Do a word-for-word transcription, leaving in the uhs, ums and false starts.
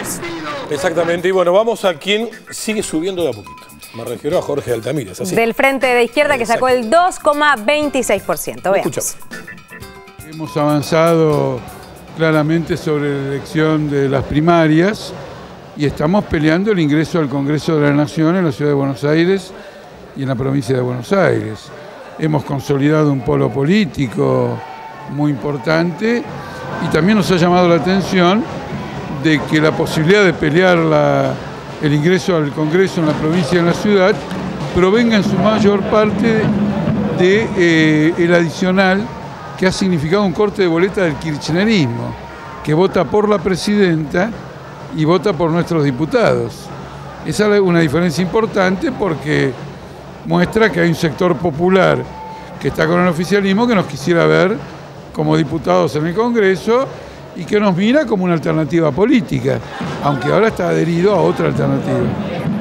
Vázquez. Exactamente, y bueno, vamos a quien sigue subiendo de a poquito. Me refiero a Jorge Altamira, ¿es así? Del Frente de Izquierda, que sacó el dos coma veintiséis por ciento. Veamos. Hemos avanzado claramente sobre la elección de las primarias y estamos peleando el ingreso al Congreso de la Nación en la Ciudad de Buenos Aires y en la provincia de Buenos Aires. Hemos consolidado un polo político muy importante y también nos ha llamado la atención de que la posibilidad de pelear la, el ingreso al Congreso en la provincia y en la ciudad provenga en su mayor parte de eh, el adicional que ha significado un corte de boleta del kirchnerismo, que vota por la presidenta y vota por nuestros diputados. Esa es una diferencia importante porque muestra que hay un sector popular que está con el oficialismo que nos quisiera ver como diputados en el Congreso y que nos mira como una alternativa política, aunque ahora está adherido a otra alternativa.